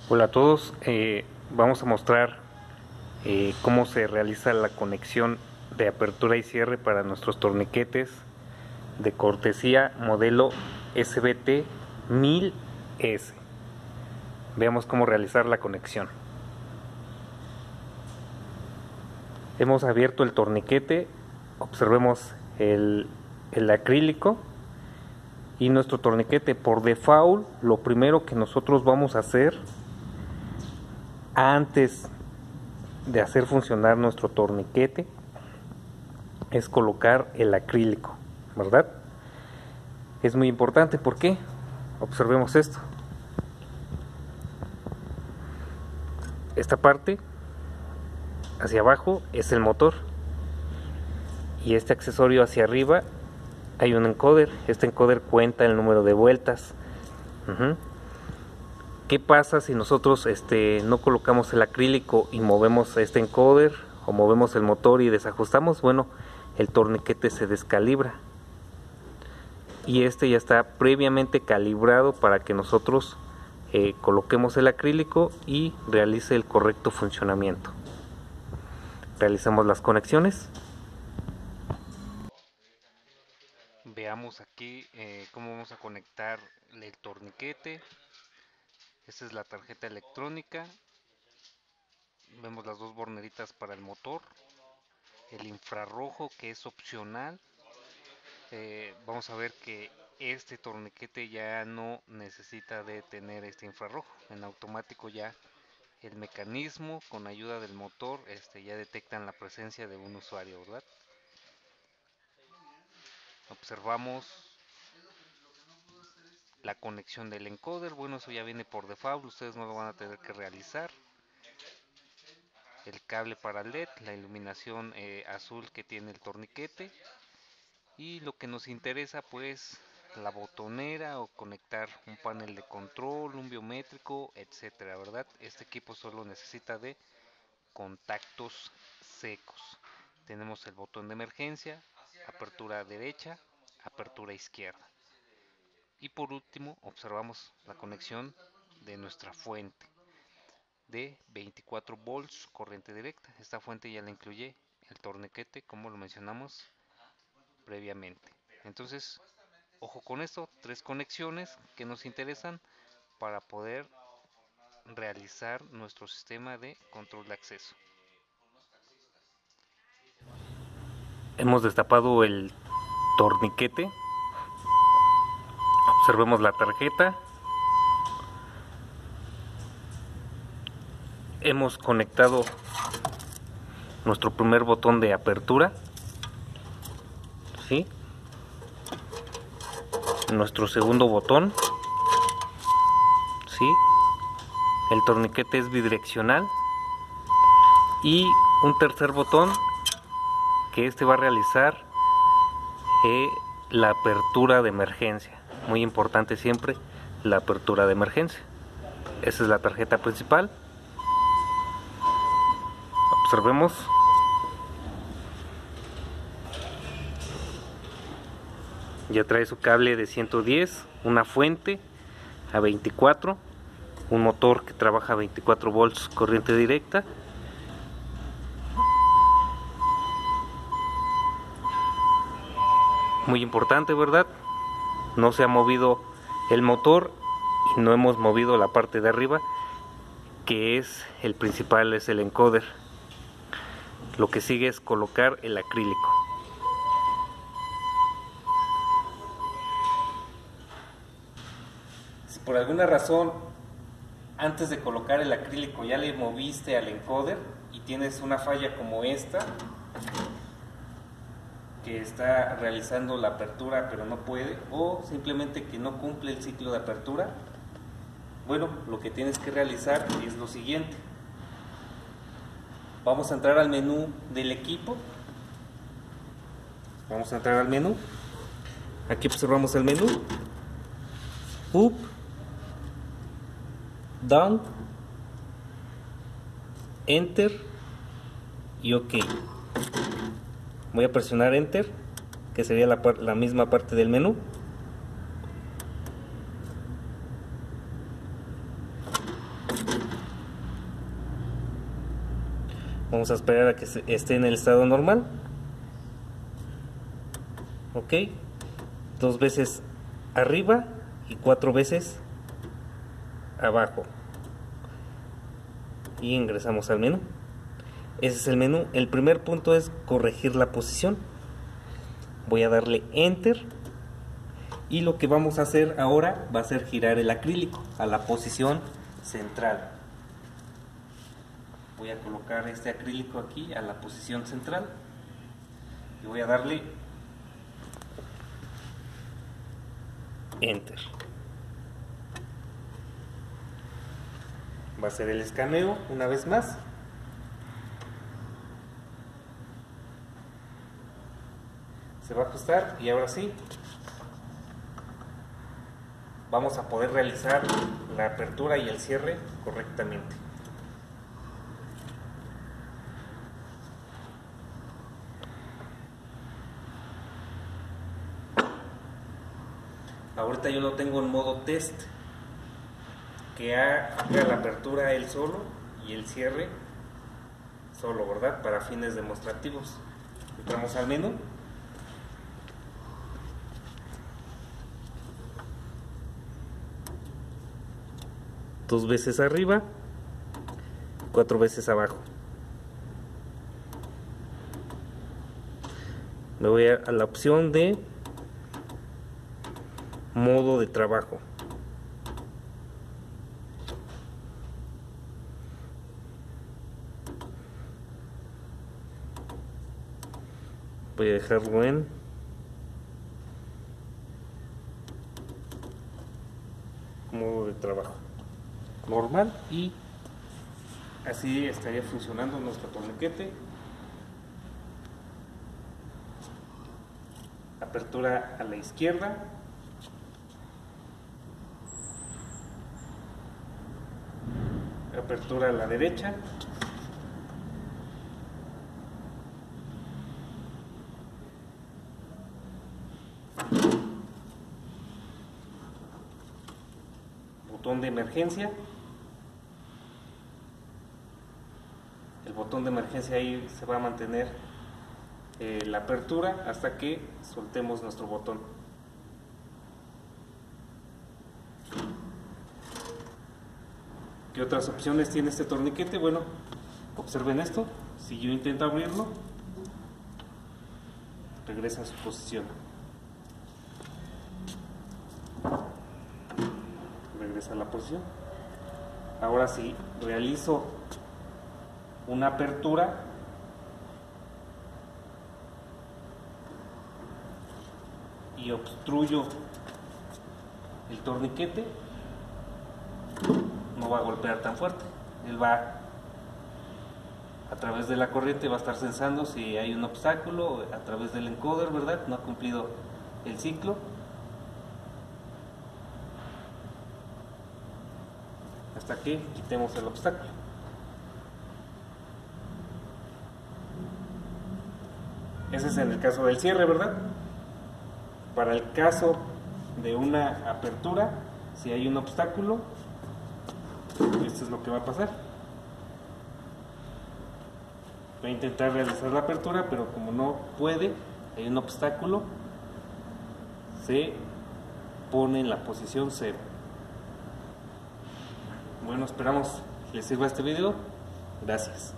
Hola a todos, vamos a mostrar cómo se realiza la conexión de apertura y cierre para nuestros torniquetes de cortesía modelo SBT 1000S. Veamos cómo realizar la conexión. Hemos abierto el torniquete, observemos el acrílico y nuestro torniquete. Por default, lo primero que nosotros vamos a hacer antes de hacer funcionar nuestro torniquete es colocar el acrílico, ¿verdad? Es muy importante. ¿Por qué? Observemos esto. Esta parte hacia abajo es el motor y este accesorio hacia arriba hay un encoder. Este encoder cuenta el número de vueltas. ¿Qué pasa si nosotros no colocamos el acrílico y movemos este encoder o movemos el motor y desajustamos? Bueno, el torniquete se descalibra y ya está previamente calibrado para que nosotros coloquemos el acrílico y realice el correcto funcionamiento. Realizamos las conexiones. Veamos aquí cómo vamos a conectar el torniquete. Esta es la tarjeta electrónica. Vemos las dos borneritas para el motor, el infrarrojo que es opcional. Vamos a ver que este torniquete ya no necesita de tener este infrarrojo. En automático ya el mecanismo con ayuda del motor ya detectan la presencia de un usuario, ¿verdad? Observamos la conexión del encoder. Bueno, eso ya viene por default, ustedes no lo van a tener que realizar. El cable para LED, la iluminación azul que tiene el torniquete, y lo que nos interesa pues la botonera o conectar un panel de control, un biométrico, etcétera, ¿verdad? Este equipo solo necesita de contactos secos. Tenemos el botón de emergencia, apertura derecha, apertura izquierda. Y por último observamos la conexión de nuestra fuente de 24 volts corriente directa. Esta fuente ya la incluye el torniquete, como lo mencionamos previamente. Entonces, ojo con esto, 3 conexiones que nos interesan para poder realizar nuestro sistema de control de acceso. Hemos destapado el torniquete. Observemos la tarjeta. Hemos conectado nuestro primer botón de apertura, ¿sí? Nuestro segundo botón, ¿sí? El torniquete es bidireccional. Y un tercer botón que va a realizar la apertura de emergencia. Muy importante siempre la apertura de emergencia. Esa es la tarjeta principal. Observemos. Ya trae su cable de 110, una fuente a 24, un motor que trabaja a 24 volts corriente directa. Muy importante, ¿verdad? No se ha movido el motor y no hemos movido la parte de arriba, que es el principal, es el encoder. Lo que sigue es colocar el acrílico. Si por alguna razón antes de colocar el acrílico ya le moviste al encoder y tienes una falla como esta, que está realizando la apertura pero no puede, o simplemente que no cumple el ciclo de apertura, bueno, lo que tienes que realizar es lo siguiente. Vamos a entrar al menú del equipo. Vamos a entrar al menú. Aquí observamos el menú. Up, down, enter y OK. Voy a presionar enter, que sería la misma parte del menú. Vamos a esperar a que esté en el estado normal. Ok, 2 veces arriba y 4 veces abajo, y ingresamos al menú. Ese es el menú. El primer punto es corregir la posición. Voy a darle enter, y lo que vamos a hacer ahora va a ser girar el acrílico a la posición central. Voy a colocar este acrílico aquí a la posición central y voy a darle enter. Va a ser el escaneo una vez más. Se va a ajustar y ahora sí vamos a poder realizar la apertura y el cierre correctamente. Ahorita yo lo tengo en modo test, que haga la apertura él solo y el cierre solo, ¿verdad? Para fines demostrativos. Entramos al menú. Dos veces arriba, 4 veces abajo. Me voy a la opción de modo de trabajo. Voy a dejarlo en modo de trabajo normal, y así estaría funcionando nuestro torniquete. Apertura a la izquierda, apertura a la derecha, botón de emergencia. El botón de emergencia ahí se va a mantener la apertura hasta que soltemos nuestro botón. ¿Qué otras opciones tiene este torniquete? Bueno, observen esto. Si yo intento abrirlo, regresa a su posición. Regresa a la posición. Ahora si realizo una apertura, y obstruyo el torniquete, no va a golpear tan fuerte. Él va, a través de la corriente, va a estar sensando si hay un obstáculo a través del encoder, ¿verdad? No ha cumplido el ciclo. Hasta que quitemos el obstáculo. Ese es en el caso del cierre, ¿verdad? Para el caso de una apertura, si hay un obstáculo, esto es lo que va a pasar. Va a intentar realizar la apertura, pero como no puede, hay un obstáculo, se pone en la posición 0. Bueno, esperamos que les sirva este video. Gracias.